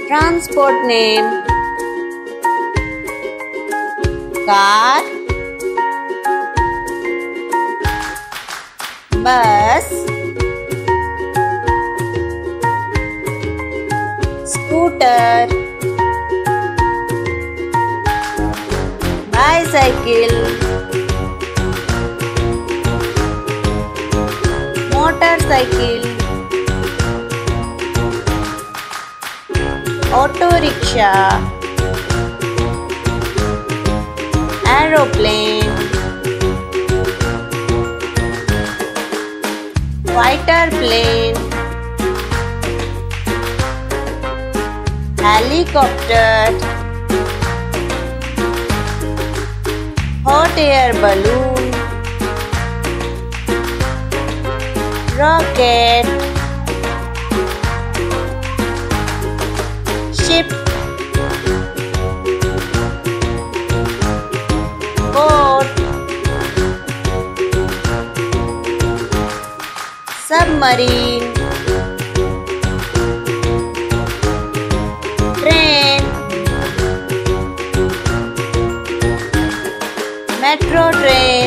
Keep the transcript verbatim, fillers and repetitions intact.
Transport name: car, bus, scooter, bicycle, motorcycle, auto rickshaw, aeroplane, fighter plane, helicopter, hot air balloon, rocket, ship, boat, submarine, train, metro train,